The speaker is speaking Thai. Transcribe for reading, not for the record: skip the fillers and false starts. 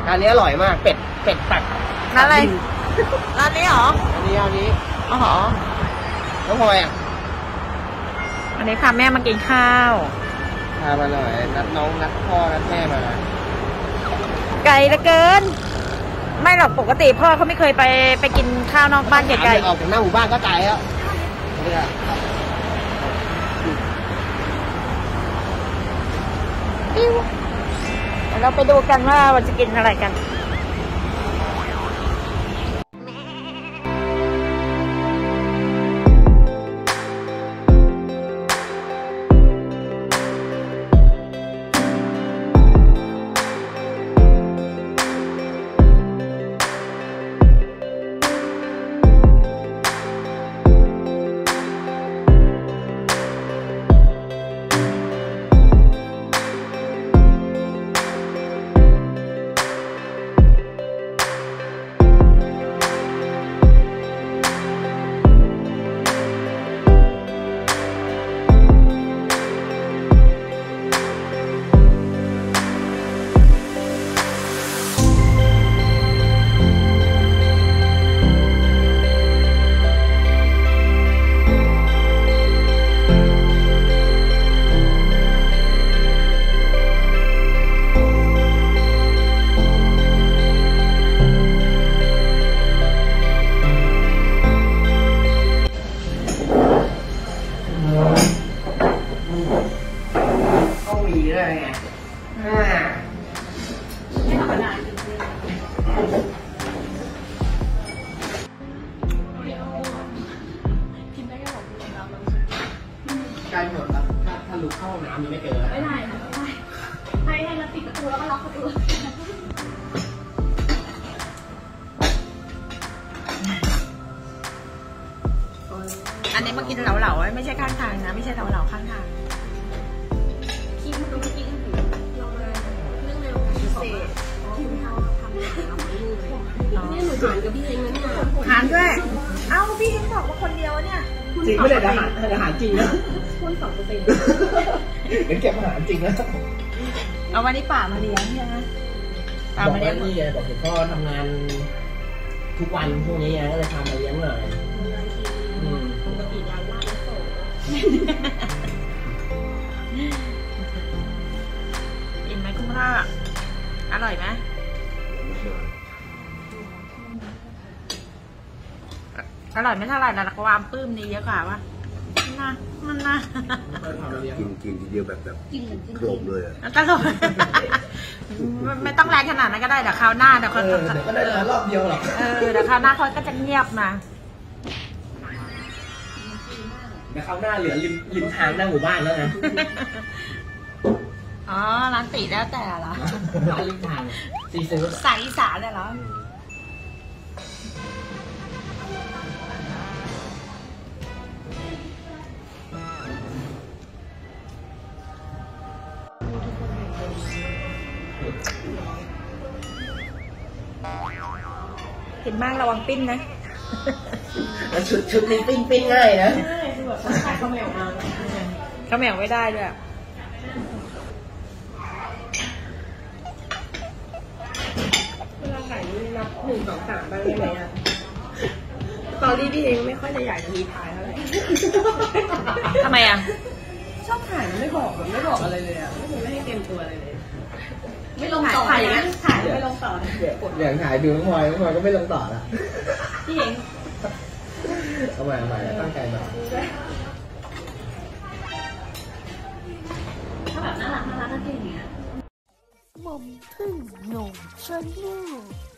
ร้านนี้อร่อยมากเป็ดตักร้านอะไรร้านนี้เหรออันนี้อ๋อน้องพลอยอ่ะอันนี้พาแม่มากินข้าวพามาหน่อยนัดน้องนัดพ่อนัดแม่มาไกลเหลือเกินไม่หรอกปกติพ่อเขาไม่เคยไปกินข้าวนอกบ้านไกลๆออกจากหน้าหมู่บ้านก็ไกลแล้วเราไปดูกันว่าเราจะกินอะไรกันใกล้หมดแล้วถ้าลุกเข้าห้องน้ำยังไม่เจอไม่ได้ให้เราปิดประตูแล้วก็ล็อกประตูอันนี้มากินเหลาๆไม่ใช่ข้างทางนะไม่ใช่เหลาๆข้างทางคิดมันต้องกินเราเลยเรื่องเร็วพิเศษที่เราทำเราไม่รู้เลยเนี่ยหนูหารกับพี่เองนะเนี่ยหารด้วยเอ้าพี่เองบอกว่าคนเดียวเนี่ยจริงไม่ได้อาหารจริงนะคุณ2% เป็นเก็บอาหารจริงนะเอาวันนี้ป่ามาเลี้ยงใช่ไหมป่ามาเลี้ยงนี่บอกเห็นพ่อทำงานทุกวันช่วงนี้ก็เลยพามาเลี้ยงหน่อยปกติร้านลาบแล้วโสดอิ่มไหมคุณพ่ออร่อยไหมอร่อยไม่เท่าไหร่แต่ความปลื้มนี่เยอะกว่าวะมันนะกินทีเดียวแบบโครบเลยอ่ะตลกไม่ต้องแรงขนาดนั้นก็ได้เดี๋ยวคราวหน้าเดี๋ยวเขาก็ได้รอบเดียวหรอกเดี๋ยวคราวหน้าเขาก็จะเงียบมาเดี๋ยวคราวหน้าเหลือริมทางหน้าหมู่บ้านแล้วนะอ๋อร้านติแล้วแต่เหรอร้านริมทางซีฟู้ดสายอีสานเลยเหรอกินมากระวังปิ้นนะชุดนี้ปิ้งง่ายนะใช่คือแบบใส่ข้าวแมวมาข้าวแมวไม่ได้ด้วยเวลาถ่ายนี่นับ1 2 3ได้ไหมอ่ะตอนนี้พี่เองไม่ค่อยจะอยากจะมีถ่ายเท่าไหร่ทำไมอ่ะชอบถ่ายมันไม่บอกอะไรเลยอ่ะไม่ให้เตรียมตัวอะไรเลยไม่ลงต่อถ่ายไม่ลงต่ออย่างถ่ายดูน้องพลอยก็ไม่ลงต่อละพี่เองเอาใหม่ตั้งใจหน่อยถ้าแบบน่ารักน่าเก่งเนี่ยหม่อมพึ่งหนุ่มชาแนล